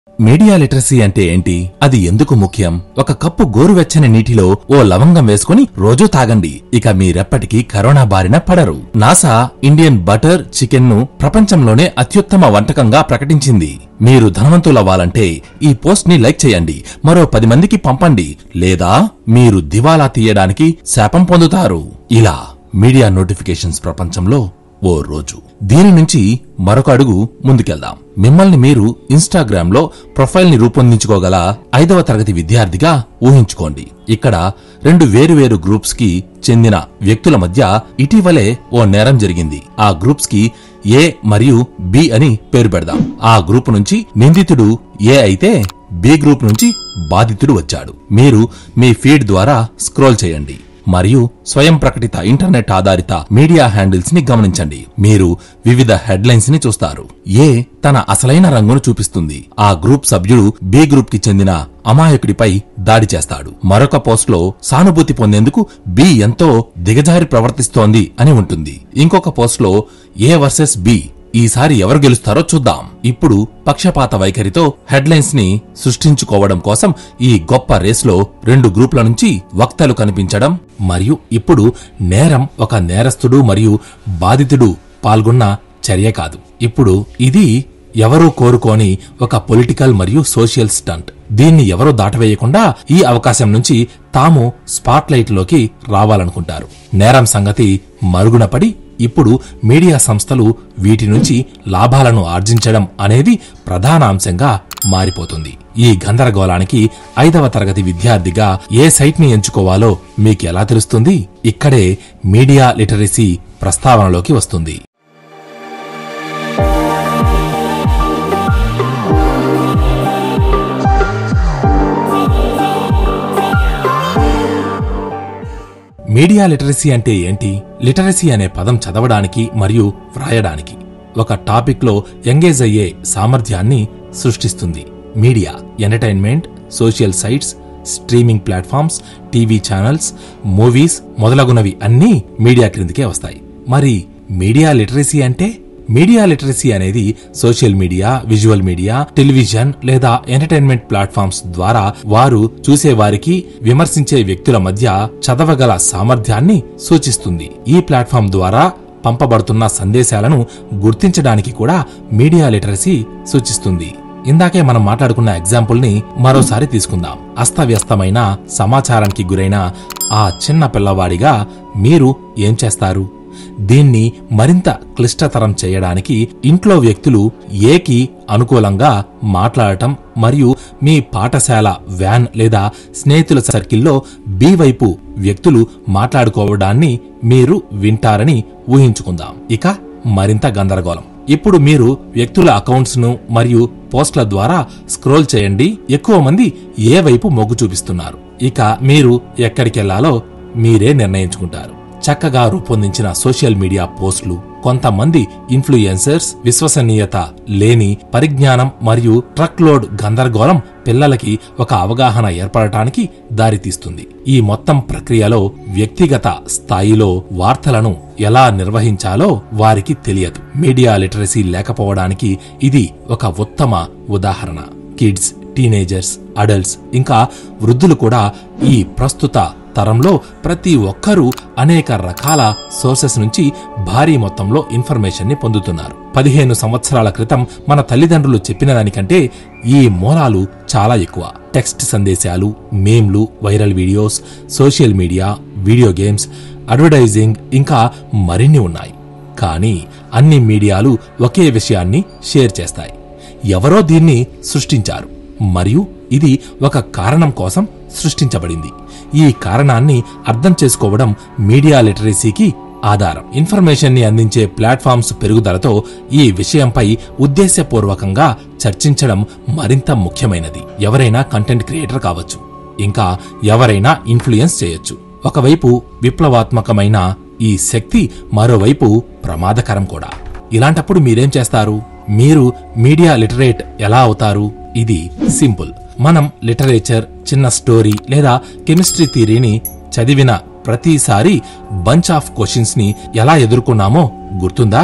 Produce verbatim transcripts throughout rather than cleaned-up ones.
Media literacy అంటే ఏంటి? అది ఎందుకు ముఖ్యం? ఒక కప్పు గోరువెచ్చని నీటిలో ఓ లవంగం వేసుకుని రోజూ తాగండి. ఇక మీరెప్పటికీ కరోనా బారిన పడరు. నాసా ఇండియన్ బటర్ చికెన్ ను ప్రపంచంలోనే అత్యుత్తమ వంటకంగా ప్రకటించింది. మీరు ధనవంతులవ్వాలంటే ఈ పోస్ట్ ని లైక్ చేయండి, మరో పది మందికి పంపండి, లేదా మీరు దివాలా తీయడానికి శాపం పొందుతారు. ఇలా మీడియా నోటిఫికేషన్స్ ప్రపంచంలో ఓ రోజు. దీని నుంచి మరొక అడుగు ముందుకెళ్దాం. మిమ్మల్ని మీరు ఇన్స్టాగ్రామ్ లో ప్రొఫైల్ ని రూపొందించుకోగల ఐదవ తరగతి విద్యార్థిగా ఊహించుకోండి. ఇక్కడ రెండు వేరువేరు గ్రూప్స్ కి చెందిన వ్యక్తుల మధ్య ఇటీవలే ఓ నేరం జరిగింది. ఆ గ్రూప్స్ కి ఏ మరియు బి అని పేరు పెడదాం. ఆ గ్రూప్ నుంచి నిందితుడు ఏ అయితే బి గ్రూప్ నుంచి బాధితుడు వచ్చాడు. మీరు మీ ఫీడ్ ద్వారా స్క్రోల్ చేయండి మరియు స్వయం ప్రకటిత ఇంటర్నెట్ ఆధారిత మీడియా హ్యాండిల్స్ ని గమనించండి. మీరు వివిధ హెడ్లైన్స్ ని చూస్తారు. ఏ తన అసలైన రంగును చూపిస్తుంది. ఆ గ్రూప్ సభ్యుడు బి గ్రూప్ కి చెందిన అమాయకుడిపై దాడి చేస్తాడు. మరొక పోస్ట్ లో సానుభూతి పొందేందుకు బి ఎంతో దిగజారి ప్రవర్తిస్తోంది అని ఉంటుంది. ఇంకొక పోస్ట్ లో ఏ వర్సెస్ బి, ఈసారి ఎవరు గెలుస్తారో చూద్దాం. ఇప్పుడు పక్షపాత వైఖరితో హెడ్లైన్స్ ని సృష్టించుకోవడం కోసం ఈ గొప్ప రేస్లో రెండు గ్రూపుల నుంచి వక్తలు కనిపించడం మరియు ఇప్పుడు నేరం ఒక నేరస్తుడు మరియు బాధితుడు పాల్గొన్న చర్య కాదు. ఇప్పుడు ఇది ఎవరూ కోరుకోని ఒక పొలిటికల్ మరియు సోషల్ స్టంట్. దీన్ని ఎవరూ దాటవేయకుండా ఈ అవకాశం నుంచి తాము స్పాట్లైట్ లోకి రావాలనుకుంటారు. నేరం సంగతి మరుగున పడి ఇప్పుడు మీడియా సంస్థలు వీటి నుంచి లాభాలను ఆర్జించడం అనేది ప్రధాన అంశంగా మారిపోతుంది. ఈ గందరగోళానికి ఐదవ తరగతి విద్యార్థిగా ఏ సైట్ ని ఎంచుకోవాలో మీకెలా తెలుస్తుంది? ఇక్కడే మీడియా లిటరసీ ప్రస్తావనలోకి వస్తుంది. మీడియా లిటరసీ అంటే ఏంటి? లిటరసీ అనే పదం చదవడానికి మరియు వ్రాయడానికి ఒక టాపిక్ లో ఎంగేజ్ అయ్యే సామర్థ్యాన్ని సృష్టిస్తుంది. Media, entertainment, social sites, streaming platforms, TV channels, movies మొదలగునవి అన్నీ మీడియా క్రిందికే వస్తాయి. మరి మీడియా లిటరసీ అంటే? మీడియా లిటరసీ అనేది social media, visual media, television లేదా ఎంటర్టైన్మెంట్ ప్లాట్ఫామ్స్ ద్వారా వారు చూసేవారికి విమర్శించే వ్యక్తుల మధ్య చదవగల సామర్థ్యాన్ని సూచిస్తుంది. ఈ ప్లాట్ఫామ్ ద్వారా పంపబడుతున్న సందేశాలను గుర్తించడానికి కూడా మీడియా లిటరసీ సూచిస్తుంది. ఇందాకే మనం మాట్లాడుకున్న ఎగ్జాంపుల్ ని మరోసారి తీసుకుందాం. అస్తవ్యస్తమైన సమాచారానికి గురైన ఆ చిన్న పిల్లవాడిగా మీరు ఏం చేస్తారు? దీన్ని మరింత క్లిష్టతరం చేయడానికి ఇంట్లో వ్యక్తులు ఏకి అనుకూలంగా మాట్లాడటం మరియు మీ పాఠశాల వ్యాన్ లేదా స్నేహితుల సర్కిల్లో బి వైపు వ్యక్తులు మాట్లాడుకోవడాన్ని మీరు వింటారని ఊహించుకుందాం. ఇక మరింత గందరగోళం. ఇప్పుడు మీరు వ్యక్తుల అకౌంట్స్ ను మరియు పోస్ట్ల ద్వారా స్క్రోల్ చేయండి. ఎక్కువ మంది ఏ వైపు మొగ్గు చూపిస్తున్నారు. ఇక మీరు ఎక్కడికెళ్లాలో మీరే నిర్ణయించుకుంటారు. చక్కగా రూపొందించిన సోషల్ మీడియా పోస్టులు, కొంతమంది ఇన్ఫ్లుయెన్సర్స్, విశ్వసనీయత లేని పరిజ్ఞానం మరియు ట్రక్ లోడ్ గందరగోళం పిల్లలకి ఒక అవగాహన ఏర్పడటానికి దారితీస్తుంది. ఈ మొత్తం ప్రక్రియలో వ్యక్తిగత స్థాయిలో వార్తలను ఎలా నిర్వహించాలో వారికి తెలియదు. మీడియా లిటరసీ లేకపోవడానికి ఇది ఒక ఉత్తమ ఉదాహరణ. కిడ్స్, టీనేజర్స్, అడల్ట్స్ ఇంకా వృద్ధులు కూడా ఈ ప్రస్తుత తరంలో ప్రతి ఒక్కరూ అనేక రకాల సోర్సెస్ నుంచి భారీ మొత్తంలో ఇన్ఫర్మేషన్ ని పొందుతున్నారు. పదిహేను సంవత్సరాల క్రితం మన తల్లిదండ్రులు చెప్పిన దానికంటే ఈ మూలాలు చాలా ఎక్కువ. టెక్స్ట్ సందేశాలు, మేమ్లు, viral videos, social media, video games, advertising ఇంకా మరిన్ని ఉన్నాయి. కానీ అన్ని మీడియాలు ఒకే విషయాన్ని షేర్ చేస్తాయి. ఎవరో దీన్ని సృష్టించారు మరియు ఇది ఒక కారణం కోసం సృష్టించబడింది. ఈ కారణాన్ని అర్థం చేసుకోవడం మీడియా లిటరసీకి ఆధారం. ఇన్ఫర్మేషన్ ని అందించే ప్లాట్ఫామ్స్ పెరుగుదలతో ఈ విషయంపై ఉద్దేశపూర్వకంగా చర్చించడం మరింత ముఖ్యమైనది. ఎవరైనా కంటెంట్ క్రియేటర్ కావచ్చు, ఇంకా ఎవరైనా ఇన్ఫ్లుయెన్స్ చేయొచ్చు. ఒకవైపు విప్లవాత్మకమైన ఈ శక్తి మరోవైపు ప్రమాదకరం కూడా. ఇలాంటప్పుడు మీరేం చేస్తారు? మీరు మీడియా లిటరేట్ ఎలా అవుతారు? ఇది సింపుల్. మనం లిటరేచర్, చిన్న స్టోరీ లేదా కెమిస్ట్రీ థియరీని చదివిన ప్రతిసారి బంచ్ ఆఫ్ క్వశ్చన్స్ ని ఎలా ఎదుర్కొన్నామో గుర్తుందా?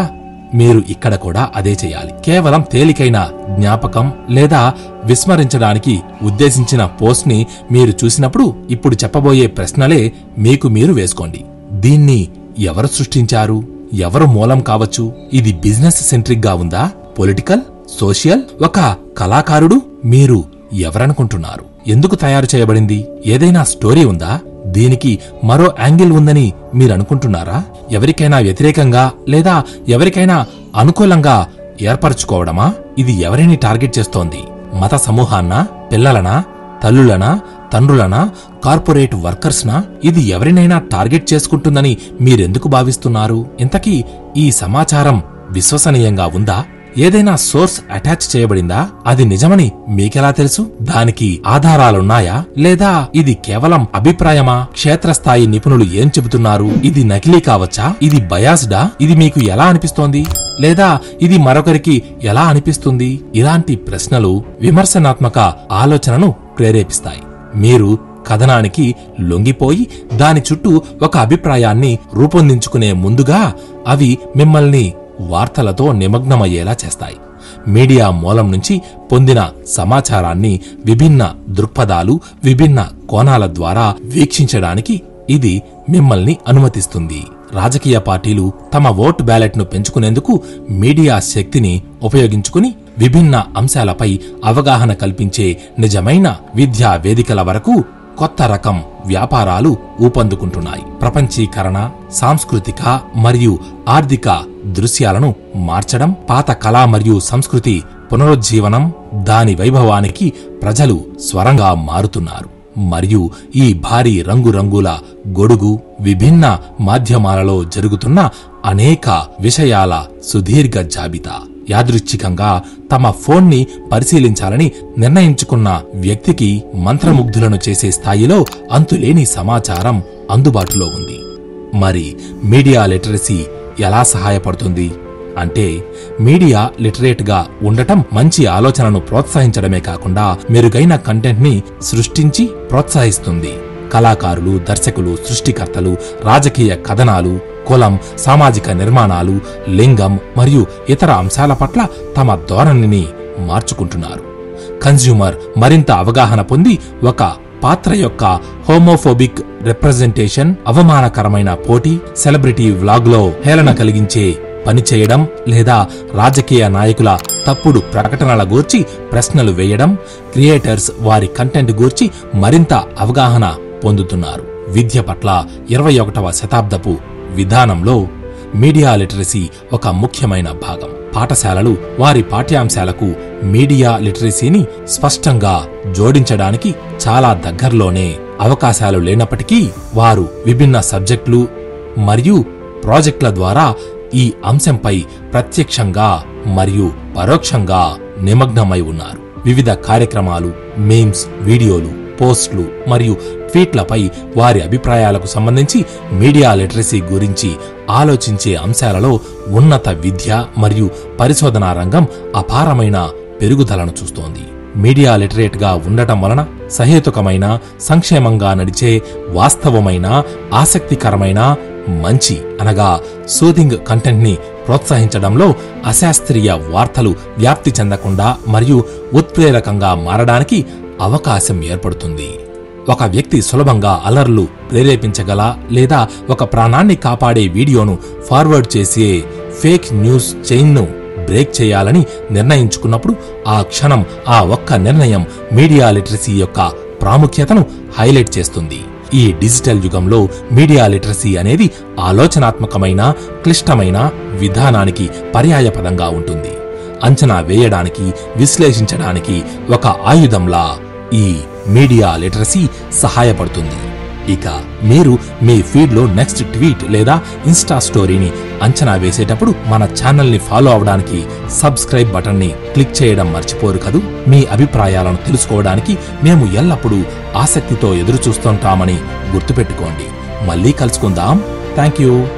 మీరు ఇక్కడ కూడా అదే చేయాలి. కేవలం తేలికైన జ్ఞాపకం లేదా విస్మరించడానికి ఉద్దేశించిన పోస్ట్ ని మీరు చూసినప్పుడు ఇప్పుడు చెప్పబోయే ప్రశ్నలే మీకు మీరు వేసుకోండి. దీన్ని ఎవరు సృష్టించారు? ఎవరు మూలం కావచ్చు? ఇది బిజినెస్ సెంట్రిక్ గా ఉందా? Political, social? ఒక కళాకారుడు? మీరు ఎవరనుకుంటున్నారు? ఎందుకు తయారు చేయబడింది? ఏదైనా స్టోరీ ఉందా? దీనికి మరో యాంగిల్ ఉందని మీరనుకుంటున్నారా? ఎవరికైనా వ్యతిరేకంగా లేదా ఎవరికైనా అనుకూలంగా ఏర్పరచుకోవడమా? ఇది ఎవరిని టార్గెట్ చేస్తోంది? మత సమూహాన్నా? పిల్లలనా? తల్లులనా? తండ్రులనా? కార్పొరేట్ వర్కర్స్నా? ఇది ఎవరినైనా టార్గెట్ చేసుకుంటుందని మీరెందుకు భావిస్తున్నారు? ఇంతకీ ఈ సమాచారం విశ్వసనీయంగా ఉందా? ఏదైనా సోర్స్ అటాచ్ చేయబడిందా? అది నిజమని మీకెలా తెలుసు? దానికి ఆధారాలున్నాయా? లేదా ఇది కేవలం అభిప్రాయమా? క్షేత్రస్థాయి నిపుణులు ఏం చెబుతున్నారు? ఇది నకిలీ కావచ్చా? ఇది బయాస్డా? ఇది మీకు ఎలా అనిపిస్తోంది? లేదా ఇది మరొకరికి ఎలా అనిపిస్తుంది? ఇలాంటి ప్రశ్నలు విమర్శనాత్మక ఆలోచనను ప్రేరేపిస్తాయి. మీరు కథనానికి లొంగిపోయి దాని చుట్టూ ఒక అభిప్రాయాన్ని రూపొందించుకునే ముందుగా అవి మిమ్మల్ని వార్తలతో నిమగ్నమయ్యేలా చేస్తాయి. మీడియా మూలం నుంచి పొందిన సమాచారాన్ని విభిన్న దృక్పథాలు, విభిన్న కోణాల ద్వారా వీక్షించడానికి ఇది మిమ్మల్ని అనుమతిస్తుంది. రాజకీయ పార్టీలు తమ ఓటు బ్యాలెట్ను పెంచుకునేందుకు మీడియా శక్తిని ఉపయోగించుకుని విభిన్న అంశాలపై అవగాహన కల్పించే నిజమైన విద్యా వేదికల వరకు కొత్త రకం వ్యాపారాలు ఊపందుకుంటున్నాయి. ప్రపంచీకరణ, సాంస్కృతిక మరియు ఆర్థిక దృశ్యాలను మార్చడం, పాత కళ మరియు సంస్కృతి పునరుజ్జీవనం, దాని వైభవానికి ప్రజలు స్వరంగా మారుతున్నారు. మరియు ఈ భారీ రంగురంగుల గొడుగు విభిన్న మాధ్యమాలలో జరుగుతున్న అనేక విషయాల సుదీర్ఘ జాబితా. యాదృచ్ఛికంగా తమ ఫోన్ని పరిశీలించాలని నిర్ణయించుకున్న వ్యక్తికి మంత్రముగ్ధులను చేసే స్థాయిలో అంతులేని సమాచారం అందుబాటులో ఉంది. మరి మీడియా లిటరసీ ఎలా సహాయపడుతుంది అంటే, మీడియా లిటరేట్ గా ఉండటం మంచి ఆలోచనను ప్రోత్సహించడమే కాకుండా మెరుగైన కంటెంట్ ని సృష్టించి ప్రోత్సహిస్తుంది. కళాకారులు, దర్శకులు, సృష్టికర్తలు రాజకీయ కథనాలు, కులం, సామాజిక నిర్మాణాలు, లింగం మరియు ఇతర అంశాల పట్ల తమ ధోరణిని మార్చుకుంటున్నారు. కన్స్యూమర్ మరింత అవగాహన పొంది ఒక పాత్ర యొక్క హోమోఫోబిక్ రిప్రజెంటేషన్, అవమానకరమైన పోటీ, సెలబ్రిటీ వ్లాగ్లో హేళన కలిగించే పనిచేయడం లేదా రాజకీయ నాయకుల తప్పుడు ప్రకటనల గూర్చి ప్రశ్నలు వేయడం, క్రియేటర్స్ వారి కంటెంట్ గూర్చి మరింత అవగాహన పొందుతున్నారు. విద్య పట్ల ఇరవై ఒకటవ శతాబ్దపు విధానంలో మీడియా లిటరసీ ఒక ముఖ్యమైన భాగం. పాఠశాలలు వారి పాఠ్యాంశాలకు మీడియా లిటరసీని స్పష్టంగా జోడించడానికి చాలా దగ్గరలోనే అవకాశాలు లేనప్పటికీ వారు విభిన్న సబ్జెక్టులు మరియు ప్రాజెక్టుల ద్వారా ఈ అంశంపై ప్రత్యక్షంగా మరియు పరోక్షంగా నిమగ్నమై ఉన్నారు. వివిధ కార్యక్రమాలు, మీమ్స్, వీడియోలు, పోస్టులు మరియు ట్వీట్లపై వారి అభిప్రాయాలకు సంబంధించి మీడియా లిటరసీ గురించి ఆలోచించే అంశాలలో ఉన్నత విద్య మరియు పరిశోధనా రంగం అపారమైన పెరుగుదలను చూస్తోంది. మీడియా లిటరేట్ గా ఉండటం వలన సహేతుకమైన, సంక్షేమంగా నడిచే, వాస్తవమైన, ఆసక్తికరమైన, మంచి అనగా సూదింగ్ కంటెంట్ ని ప్రోత్సహించడంలో అశాస్త్రీయ వార్తలు వ్యాప్తి చెందకుండా మరియు ఉత్ప్రేరకంగా మారడానికి అవకాశం ఏర్పడుతుంది. ఒక వ్యక్తి సులభంగా అలర్లు ప్రేరేపించగల లేదా ఒక ప్రాణాన్ని కాపాడే వీడియోను ఫార్వర్డ్ చేసే ఫేక్ న్యూస్ చైన్ను బ్రేక్ చేయాలని నిర్ణయించుకున్నప్పుడు ఆ క్షణం, ఆ ఒక్క నిర్ణయం మీడియా లిటరసీ యొక్క ప్రాముఖ్యతను హైలైట్ చేస్తుంది. ఈ డిజిటల్ యుగంలో మీడియా లిటరసీ అనేది ఆలోచనాత్మకమైన, క్లిష్టమైన విధానానికి పర్యాయపదంగా ఉంటుంది. అంచనా వేయడానికి, విశ్లేషించడానికి ఒక ఆయుధంలా ఈ మీడియా లిటరసీ సహాయపడుతుంది. ఇక మీరు మీ ఫీడ్లో నెక్స్ట్ ట్వీట్ లేదా ఇన్స్టా స్టోరీని అంచనా వేసేటప్పుడు మన ఛానల్ని ఫాలో అవడానికి సబ్స్క్రైబ్ బటన్ని క్లిక్ చేయడం మర్చిపోరు కదూ. మీ అభిప్రాయాలను తెలుసుకోవడానికి మేము ఎల్లప్పుడూ ఆసక్తితో ఎదురుచూస్తుంటామని గుర్తుపెట్టుకోండి. మళ్ళీ కలుసుకుందాం. Thank you.